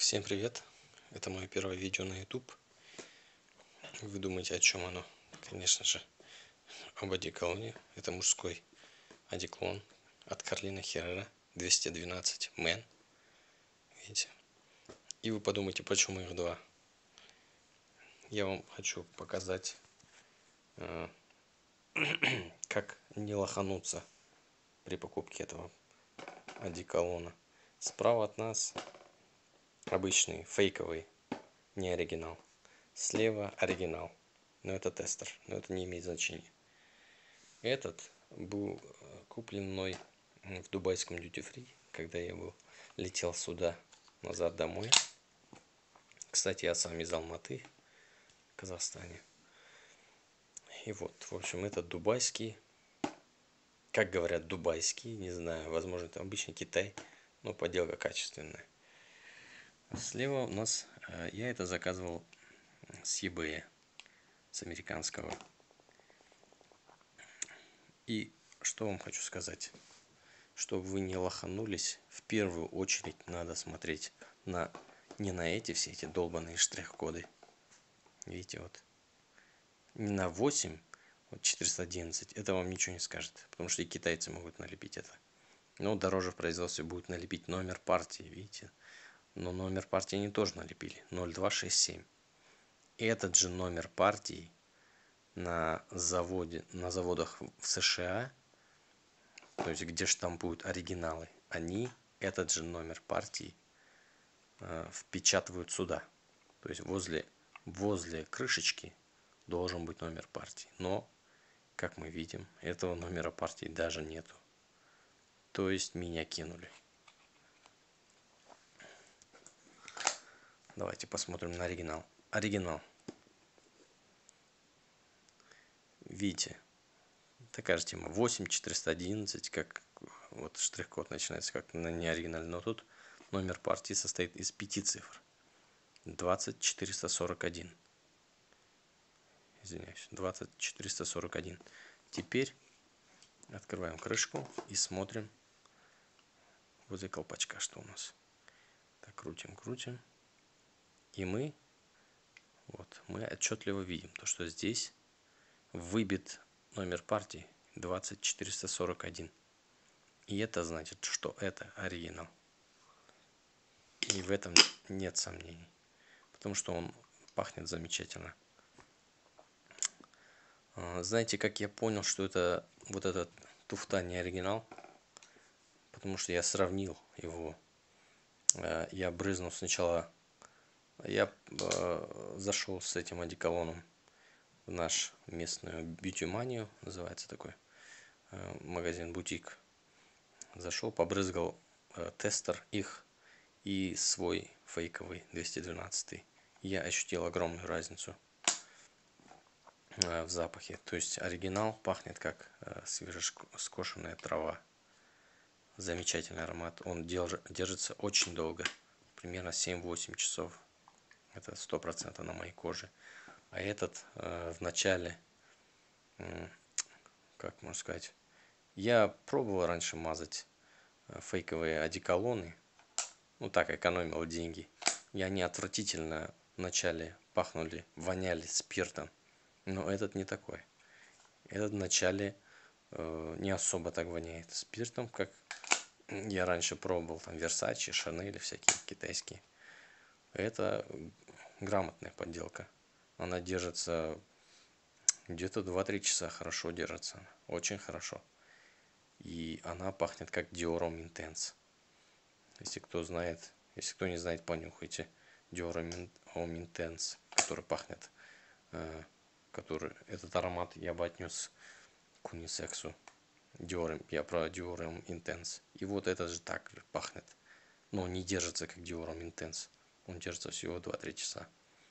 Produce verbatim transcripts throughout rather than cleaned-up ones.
Всем привет! Это мое первое видео на YouTube. Вы думаете, о чем оно? Конечно же, об одеколоне. Это мужской одеколон от Карлина Herrera двести двенадцать Men. Видите? И вы подумаете, почему их два? Я вам хочу показать, как не лохануться при покупке этого одеколона. Справа от нас обычный фейковый, не оригинал. Слева оригинал, но это тестер, но это не имеет значения. Этот был куплен мной в дубайском duty free, когда я был, летел сюда, назад домой. Кстати, я сам из Алматы, в Казахстане. И вот, в общем, этот дубайский, как говорят, дубайский, не знаю, возможно, это обычный Китай, но поделка качественная. Слева у нас, я это заказывал с eBay, с американского. И что вам хочу сказать, чтобы вы не лоханулись, в первую очередь надо смотреть на не на эти все эти долбаные штрих-коды. Видите, вот не на восемь, вот четыреста одиннадцать, это вам ничего не скажет, потому что и китайцы могут налепить это. Но дороже в производстве будет налепить номер партии, видите. Но номер партии они тоже налепили, ноль два шесть семь. Этот же номер партии на заводе, на заводах в США, то есть где штампуют оригиналы, они этот же номер партии э, впечатывают сюда. То есть возле, возле крышечки должен быть номер партии. Но, как мы видим, этого номера партии даже нету. То есть меня кинули. Давайте посмотрим на оригинал. Оригинал. Видите, такая же тема. восемь четыреста одиннадцать, как вот штрих-код начинается как на неоригинальный, но тут номер партии состоит из пяти цифр. двадцать четыреста сорок один. Извиняюсь, двадцать четыреста сорок один. Теперь открываем крышку и смотрим возле колпачка, что у нас. Так, крутим, крутим. И мы, вот, мы отчетливо видим, то, что здесь выбит номер партии двадцать четыреста сорок один. И это значит, что это оригинал. И в этом нет сомнений. Потому что он пахнет замечательно. Знаете, как я понял, что это вот этот туфта не оригинал? Потому что я сравнил его. Я брызнул сначала. Я зашел с этим одеколоном в наш местную бьюти-манию, называется такой магазин, бутик. Зашел, побрызгал тестер их и свой фейковый двести двенадцать. Я ощутил огромную разницу в запахе. То есть оригинал пахнет как свежескошенная трава. Замечательный аромат. Он держится очень долго, примерно семь-восемь часов. Это сто процентов на моей коже. А этот в начале, как можно сказать, я пробовал раньше мазать фейковые одеколоны. Ну так, экономил деньги. И они отвратительно вначале пахнули, воняли спиртом. Но этот не такой. Этот вначале э, не особо так воняет спиртом, как я раньше пробовал. Там Versace, Chanel, всякие китайские. Это грамотная подделка. Она держится где-то два-три часа. Хорошо держится. Очень хорошо. И она пахнет как Dior Intense. Если кто знает, если кто не знает, понюхайте Dior Homme Intense, который пахнет, э, который, этот аромат я бы отнес к унисексу. Dior, я про Dior Intense. И вот этот же так пахнет, но не держится как Dior Intense. Он держится всего два-три часа.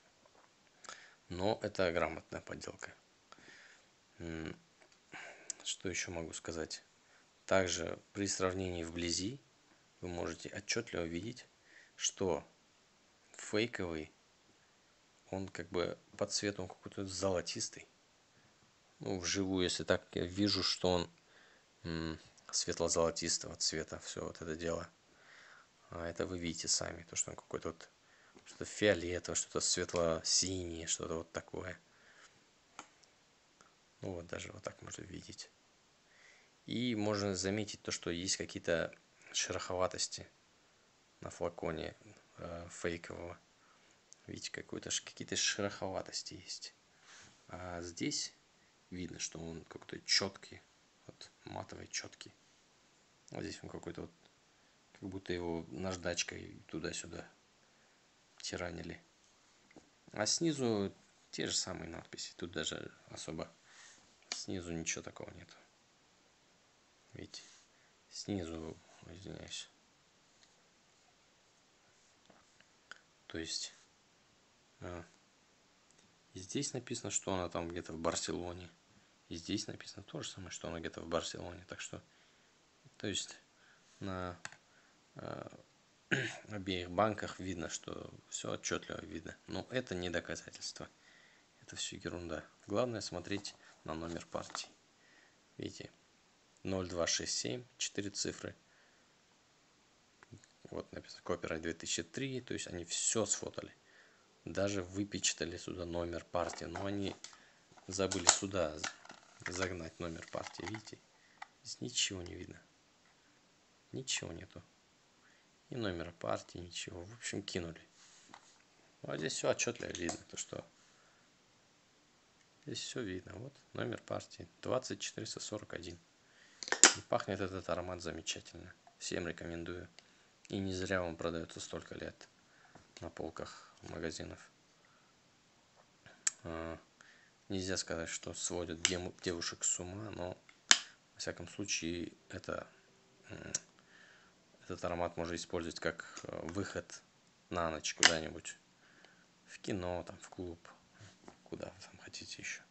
Но это грамотная подделка. Что еще могу сказать? Также при сравнении вблизи вы можете отчетливо видеть, что фейковый, он как бы по цвету какой-то золотистый. Ну, вживую, если так, я вижу, что он м, светло-золотистого цвета, все вот это дело. А это вы видите сами, то что он какой-то вот что-то фиолетовое, что-то светло-синее, что-то вот такое. Ну вот даже вот так можно видеть. И можно заметить то, что есть какие-то шероховатости на флаконе э, фейкового. Видите, какой-то какие-то шероховатости есть. А здесь видно, что он какой-то четкий, вот матовый, четкий. Вот здесь он какой-то вот, как будто его наждачкой туда-сюда тиранили. А снизу те же самые надписи. Тут даже особо снизу ничего такого нет. Видите, снизу, извиняюсь. То есть а, и здесь написано, что она там где-то в Барселоне. И здесь написано то же самое, что она где-то в Барселоне. Так что, то есть на э, обеих банках видно, что все отчетливо видно. Но это не доказательство. Это все ерунда. Главное смотреть на номер партии. Видите, ноль два шесть семь, четыре цифры. Вот написано Copyright две тысячи три, то есть они все сфотали. Даже выпечатали сюда номер партии, но они забыли сюда загнать номер партии, видите? Здесь ничего не видно. Ничего нету. И номера партии, ничего. В общем, кинули. А здесь все отчетливо видно, то что здесь все видно. Вот номер партии двадцать четыреста сорок один. И пахнет этот аромат замечательно. Всем рекомендую. И не зря он продается столько лет на полках магазинов. Нельзя сказать, что сводит девушек с ума, но во всяком случае это, этот аромат можно использовать как выход на ночь куда-нибудь. В кино, там, в клуб, куда вы там хотите еще.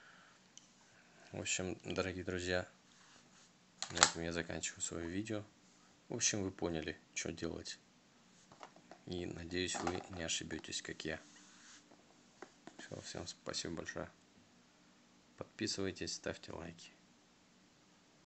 В общем, дорогие друзья, на этом я заканчиваю свое видео. В общем, вы поняли, что делать. И надеюсь, вы не ошибетесь, как я. Все, всем спасибо большое. Подписывайтесь, ставьте лайки.